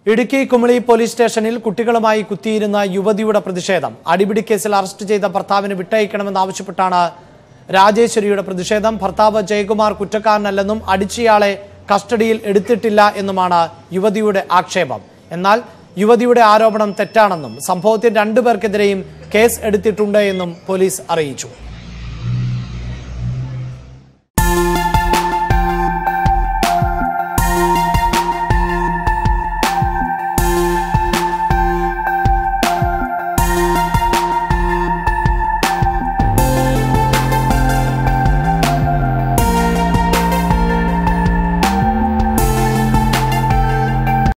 Idukki Kumily police സ്റ്റേഷനിൽ കുട്ടികളുമായി കുത്തിയിരുന്ന യുവതിയുടെ പ്രതിഷേധം. അടിപിടി കേസിൽ അറസ്റ്റ് ചെയ്ത ഭർത്താവിനെ വിട്ടയക്കണമെന്നാവശ്യപ്പെട്ടാണ് രാജേശ്വരിയുടെ പ്രതിഷേധം. ഭർത്താവ് ജയകുമാർ കുറ്റക്കാരനല്ലെന്നും അടിച്ചയാളെ കസ്റ്റഡിയിൽ എടുത്തിട്ടില്ല എന്നുമാണ് യുവതിയുടെ ആക്ഷേപം. എന്നാൽ യുവതിയുടെ ആരോപണം തെറ്റാണെന്നും സംഭവത്തിൽ 2 പേർക്കെതിരെയും കേസ് എടുത്തിട്ടുണ്ട് എന്നും പോലീസ് അറിയിച്ചു.